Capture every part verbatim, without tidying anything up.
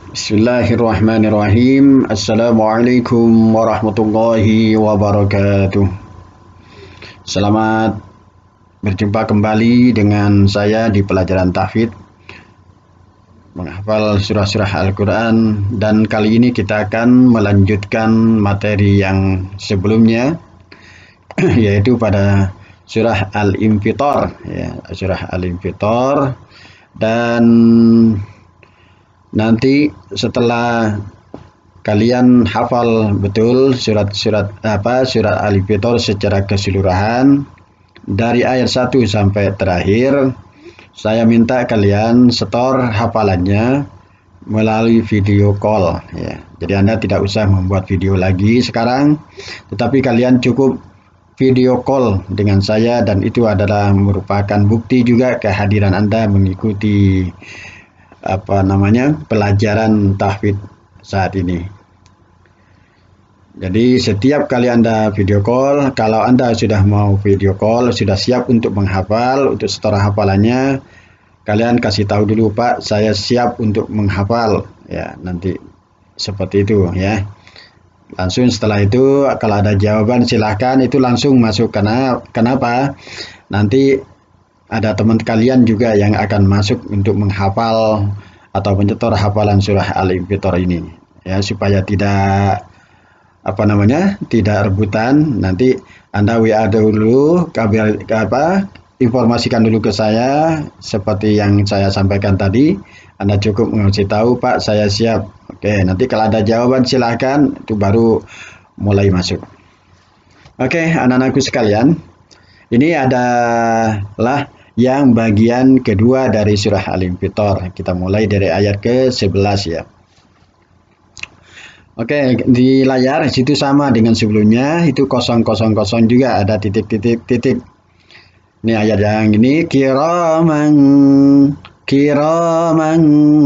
Bismillahirrahmanirrahim. Assalamualaikum warahmatullahi wabarakatuh. Selamat berjumpa kembali dengan saya di pelajaran tahfidz menghafal surah-surah Al-Quran, dan kali ini kita akan melanjutkan materi yang sebelumnya yaitu pada surah Al-Infitor ya, surah Al-Infitor. Dan nanti setelah kalian hafal betul surat-surat apa surat Al-Infitor secara keseluruhan dari ayat satu sampai terakhir, saya minta kalian setor hafalannya melalui video call ya. Jadi Anda tidak usah membuat video lagi sekarang, tetapi kalian cukup video call dengan saya, dan itu adalah merupakan bukti juga kehadiran Anda mengikuti apa namanya pelajaran tahfidz saat ini. Jadi setiap kali Anda video call, kalau Anda sudah mau video call, sudah siap untuk menghafal, untuk setor hafalannya, kalian kasih tahu dulu, Pak, saya siap untuk menghafal ya, nanti seperti itu ya. Langsung setelah itu kalau ada jawaban silahkan itu langsung masuk, karena kenapa? Nanti ada teman kalian juga yang akan masuk untuk menghafal atau menyetor hafalan surah Al-Infitor ini ya, supaya tidak apa namanya tidak rebutan. Nanti Anda W A dulu, kabar apa informasikan dulu ke saya seperti yang saya sampaikan tadi. Anda cukup ngasih tahu, Pak, saya siap. Oke, nanti kalau ada jawaban silahkan, itu baru mulai masuk. Oke, anak-anakku sekalian, ini adalah yang bagian kedua dari surah Al-Infitor. Kita mulai dari ayat ke sebelas ya. Oke, di layar situ sama dengan sebelumnya, itu kosong kosong kosong juga, ada titik-titik-titik. Ini ayat yang ini, kiraman kiraman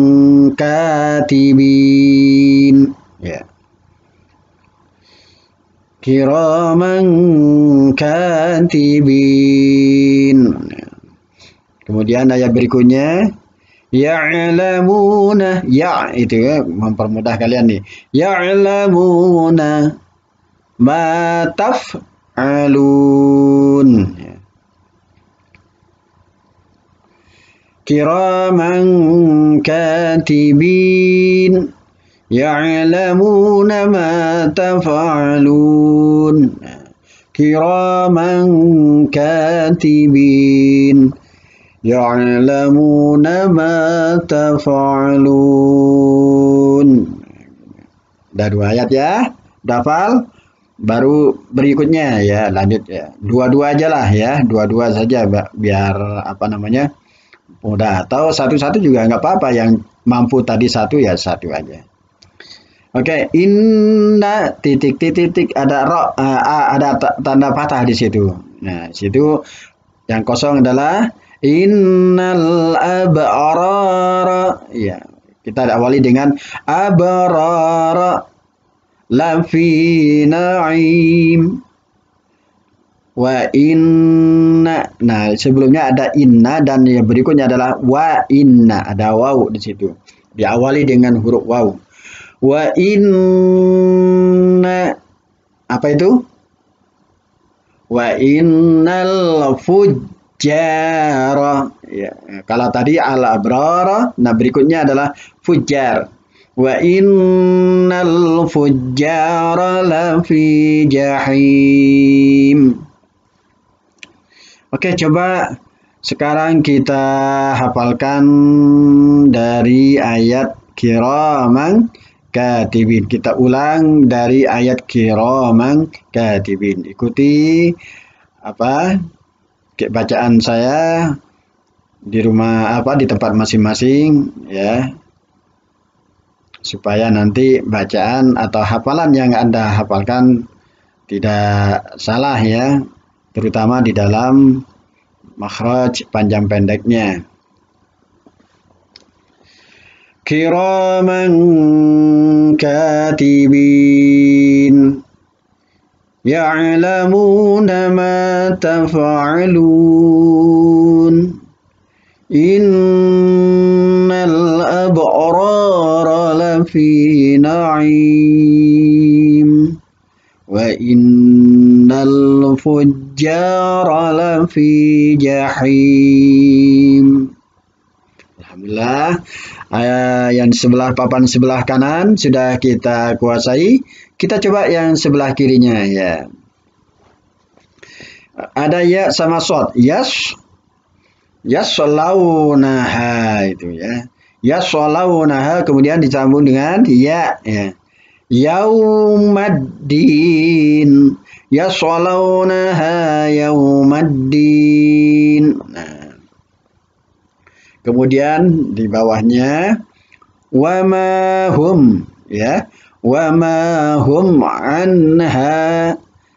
katibin ya. Kiraman katibin. Kemudian ayat berikutnya, ya'lamuna, ya itu ya, mempermudah kalian nih. Ya'lamuna ma taf'alun. Kiraman katibin ya'lamuna ma taf'alun. Kiraman katibin ya'lamuna ma taf'alun. Ada dua ayat ya, hafal. Baru berikutnya ya, lanjut ya. Dua-dua aja lah ya, dua-dua saja biar apa namanya mudah, atau satu-satu juga nggak apa-apa, yang mampu tadi satu ya satu aja. Oke, inna titik-titik ada ro, uh, ada tanda patah di situ. Nah, situ yang kosong adalah innal abrara ya. Kita awali dengan abrara lafi na'im wa inna. Nah, sebelumnya ada inna dan yang berikutnya adalah wa inna, ada waw di situ. Diawali dengan huruf waw. Wa inna apa itu? Wa innal fujjara ya. Kalau tadi al abrara, nah berikutnya adalah fujjar. Wa innal fujjara lafi jahim. Oke, coba sekarang kita hafalkan dari ayat kiraman katibin. Kita ulang dari ayat kiraman katibin. Ikuti apa bacaan saya di rumah apa di tempat masing-masing ya, supaya nanti bacaan atau hafalan yang Anda hafalkan tidak salah ya, terutama di dalam makhraj panjang pendeknya. Kiraman katibin ya'lamuna ma taf'alun innal abrara lafi na'im wa innal fujjara lafi jahim. Alhamdulillah, uh, yang sebelah papan sebelah kanan sudah kita kuasai. Kita coba yang sebelah kirinya ya. Ada ya sama sod. Yas yaslaunaha itu ya. Yaslaunaha kemudian disambung dengan ya ya. Yaumaddin. Yaslaunaha yaumaddin. Nah. Kemudian di bawahnya wama hum ya. Wama hum anha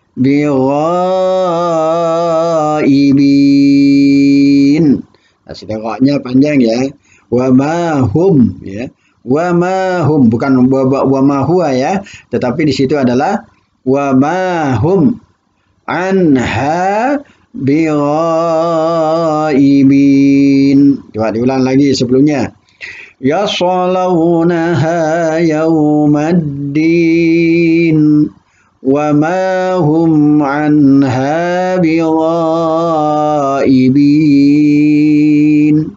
bighaibin. Nah, sidaqahnya panjang ya. Wama hum ya. Wama hum bukan wama huwa ya, tetapi di situ adalah wama hum anha bighaibin. Coba diulang lagi sebelumnya. Yaslaunaha yaumaddin wa ma hum anha bighaibin.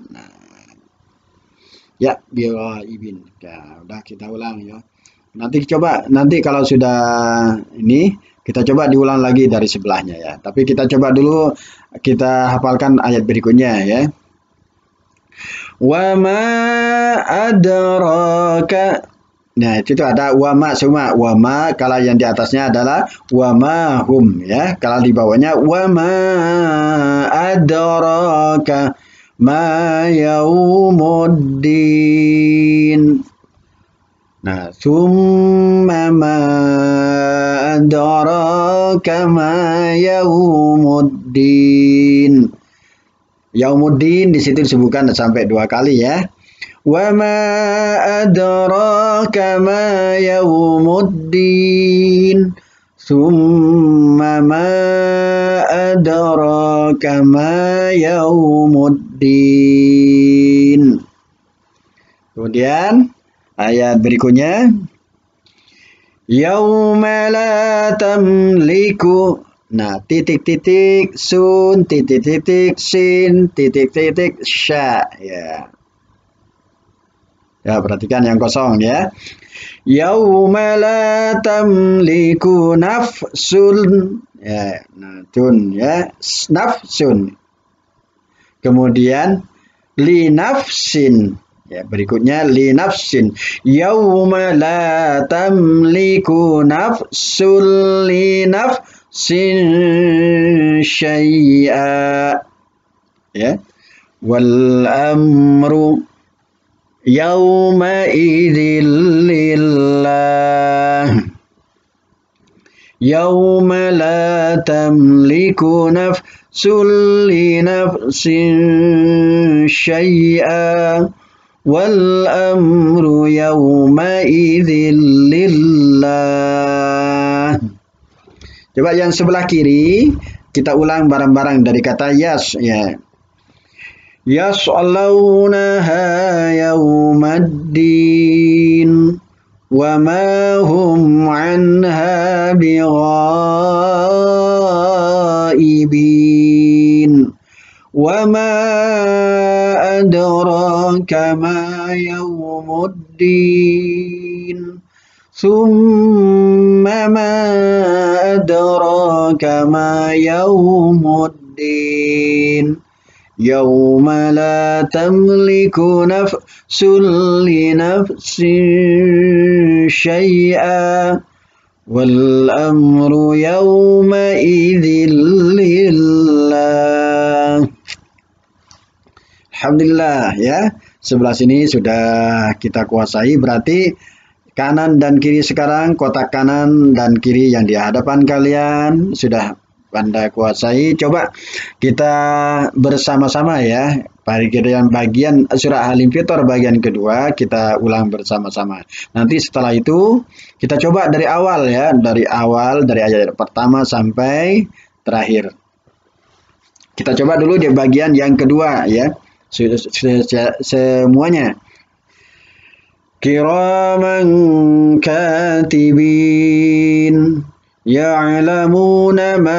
Ya, bighaibin. Ya, udah kita ulang ya. Nanti coba nanti kalau sudah ini kita coba diulang lagi dari sebelahnya ya. Tapi kita coba dulu kita hafalkan ayat berikutnya ya. Wa ma adraka. Nah, itu tuh ada wa ma semua. Wa ma kalau yang di atasnya adalah wa ma hum ya. Kalau di bawahnya wa ma adraka ma yaumuddin. Nah, summa ma adraka ma yaumuddin. Yaumuddin di situ disebutkan sampai dua kali ya. Wa ma adraka ma yaumuddin. Summa ma adraka ma yaumuddin. Kemudian ayat berikutnya yauma la tamliku. Nah, titik-titik sun, titik-titik sin, titik-titik sya ya. Ya, perhatikan yang kosong ya. Yauma la tamliku nafsun ya, nah tun ya, nafsun. Kemudian li nafsin ya, berikutnya li nafsin. Yauma la tamliku nafsul li nafsin sin syai'a ya wal amru yauma idzil lillah yauma la tamliku nafsul li nafsin syai'a wal amru yauma idzil lillah. Coba yang sebelah kiri kita ulang bareng-barang dari kata yas ya. Yaslaunaha yaumaddin wa ma hum anha bighaibin. Wa ma adraka ma yaumuddin. Summa ma adraka ma yaumuddin. Yauma la tamliku nafsun li nafsin syai'a wal amru yauma idzil lillah. Alhamdulillah ya. Sebelah sini sudah kita kuasai, berarti kanan dan kiri sekarang, kotak kanan dan kiri yang di hadapan kalian sudah Anda kuasai. Coba kita bersama-sama ya. Bagian bagian surah Al-Infitor bagian kedua kita ulang bersama-sama. Nanti setelah itu kita coba dari awal ya, dari awal dari ayat pertama sampai terakhir. Kita coba dulu di bagian yang kedua ya. Semuanya. kiraman katibin ya'lamuna ma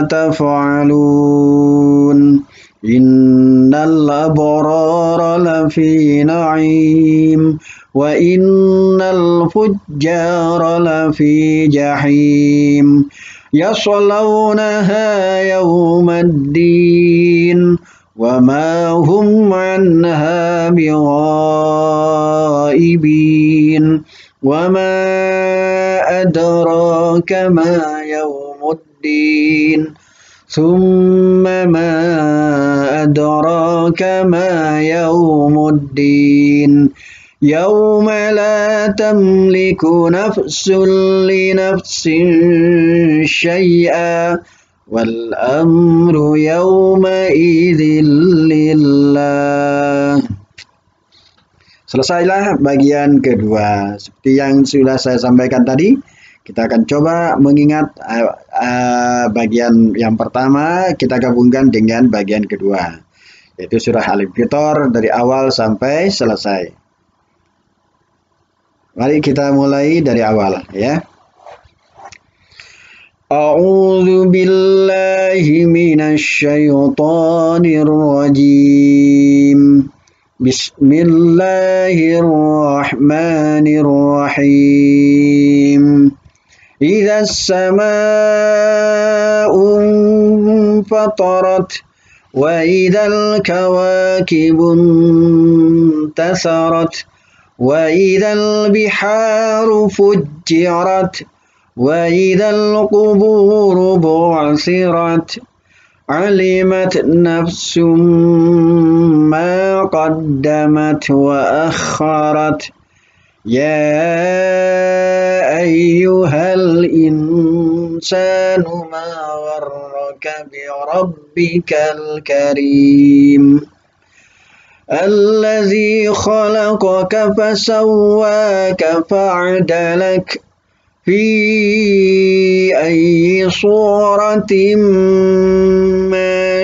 taf'alun innal abrara lafi na'im wa innal fujjara lafi jahim yaslawnaha yawmaddin wa ma hum anha bighaibin wa ma adraka ma yawmuddin thumma ma adraka ma yawmuddin yawma la tamliku nafsun li nafsin syai'a wal amru yawma idzin lillah. Selesailah bagian kedua. Seperti yang sudah saya sampaikan tadi, kita akan coba mengingat uh, uh, bagian yang pertama, kita gabungkan dengan bagian kedua, yaitu surah Al-Infitor dari awal sampai selesai. Mari kita mulai dari awal ya. A'udzu billahi minasy syaithanir rajim. Bismillahirrahmanirrahim. Idza as-samaa'u fatarat wa idzal kawakibun tasarat wa idzal biharu fujjirat wa idzal quburu bu'sirat alimat nafsum ma qaddamat wa akharat ya ayyuhal insanu ma gharraka bi rabbikal karim alladzi khalaqaka fasawwaka fa'adalak fi ayyi suratin ma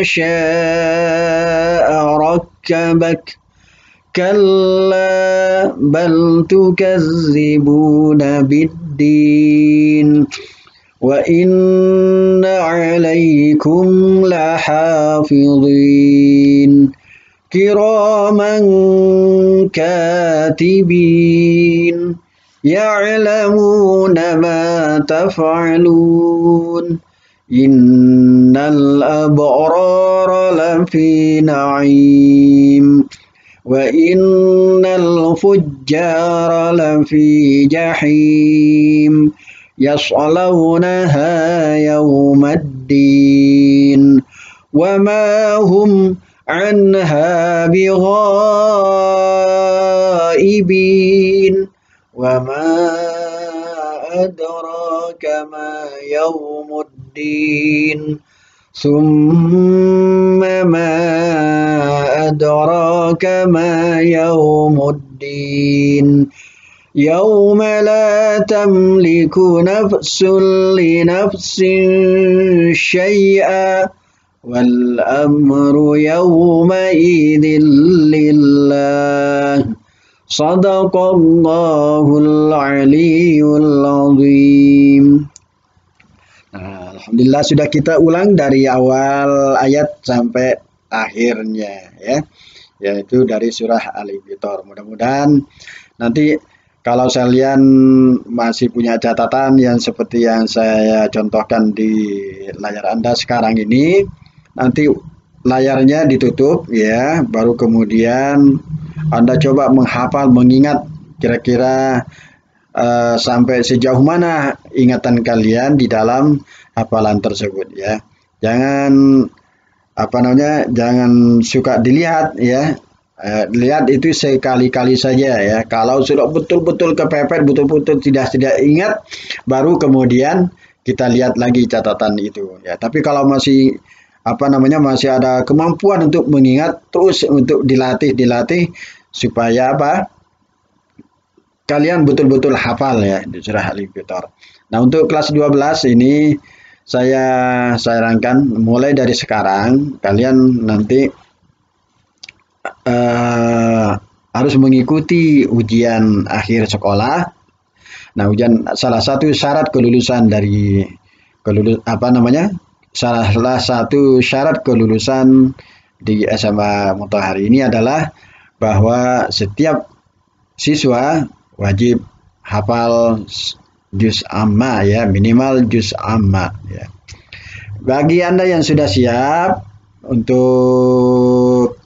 syaa rakkabak kalla bal tukazzibuna biddin wa inna alaykum lahafidhin kiraman katibin ya'lamuna ma taf'alun innal abrara lafi na'im wa innal fujjara lafi jahim yaslawnaha yawmaddin wa ma hum anha bighaibin wa ma adraka ma yawmuddin thumma ma adraka ma yawmuddin yawma la tamliku nafsun li nafsin syai'a wal amru yawma idzin lillah. Sadaqallahul aliyyul azim. Nah, alhamdulillah sudah kita ulang dari awal ayat sampai akhirnya ya, yaitu dari surah Al-Infitor. Mudah-mudahan nanti kalau kalian masih punya catatan yang seperti yang saya contohkan di layar Anda sekarang ini, nanti layarnya ditutup ya, baru kemudian Anda coba menghafal, mengingat kira-kira uh, sampai sejauh mana ingatan kalian di dalam hafalan tersebut ya. Jangan apa namanya, jangan suka dilihat ya. Uh, lihat itu sekali-kali saja ya. Kalau sudah betul-betul kepepet, betul-betul tidak tidak ingat, baru kemudian kita lihat lagi catatan itu ya. Tapi kalau masih apa namanya masih ada kemampuan untuk mengingat, terus untuk dilatih dilatih supaya apa, kalian betul-betul hafal ya di surah Al-Infitor. Nah, untuk kelas dua belas ini saya sarankan mulai dari sekarang kalian nanti uh, harus mengikuti ujian akhir sekolah. Nah, ujian salah satu syarat kelulusan dari kelulus apa namanya? Salah satu syarat kelulusan di S M A Mutahari ini adalah bahwa setiap siswa wajib hafal juz amma ya, minimal juz amma ya. Bagi Anda yang sudah siap untuk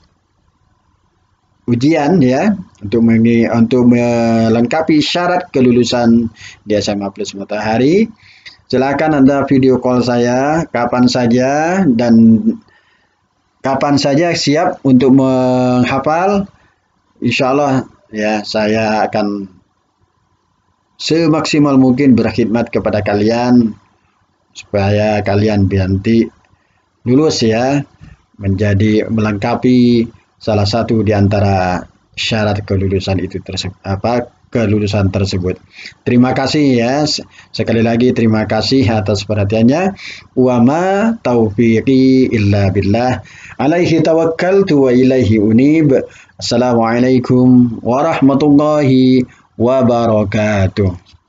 ujian ya, untuk mengi, untuk melengkapi syarat kelulusan di S M A Plus Mutahari, silakan Anda video call saya kapan saja dan kapan saja siap untuk menghafal. Insya Allah ya, saya akan semaksimal mungkin berkhidmat kepada kalian supaya kalian nanti lulus ya, menjadi melengkapi salah satu di antara syarat kelulusan itu tersebut, apa kelulusan tersebut. Terima kasih ya, sekali lagi terima kasih atas perhatiannya. Wa ma taufiqi illa billah, alaihi tawakkaltu wa ilaihi unib. Assalamualaikum warahmatullahi wabarakatuh.